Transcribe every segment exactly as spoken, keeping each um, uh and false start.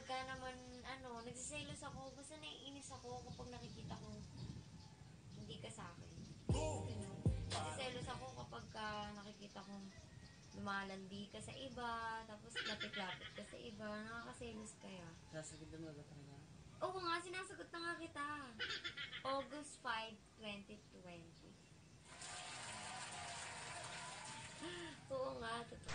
pagka naman, ano, nagsiselos ako, basta naiinis ako kapag nakikita ko hindi ka sa akin. Ganun. Nagsiselos ako kapag ka nakikita kong lumalandi ka sa iba, tapos lapit-lapit ka sa iba, nakakaselos kaya. Sasagot mo ba talaga? Oo nga, sinasagot na nga kita. August fifth, twenty twenty. Oo nga, totoo.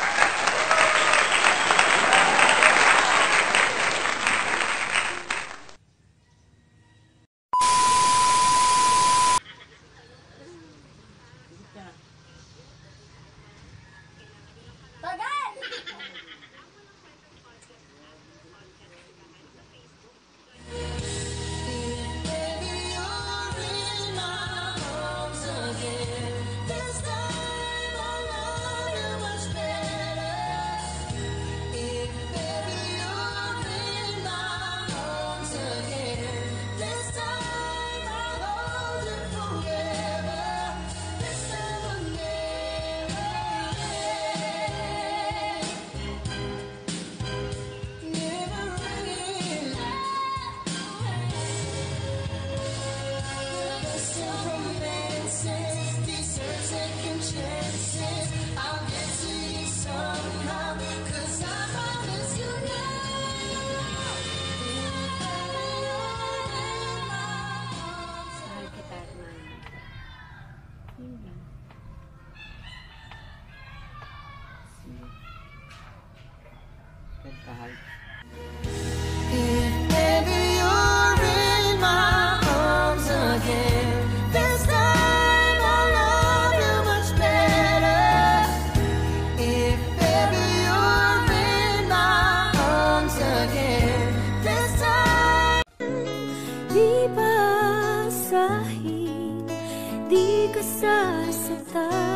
If ever you're in my arms again, this time I'll love you much better. If ever you're in my arms again, this time. Di ba asahin, di ka sasaktan.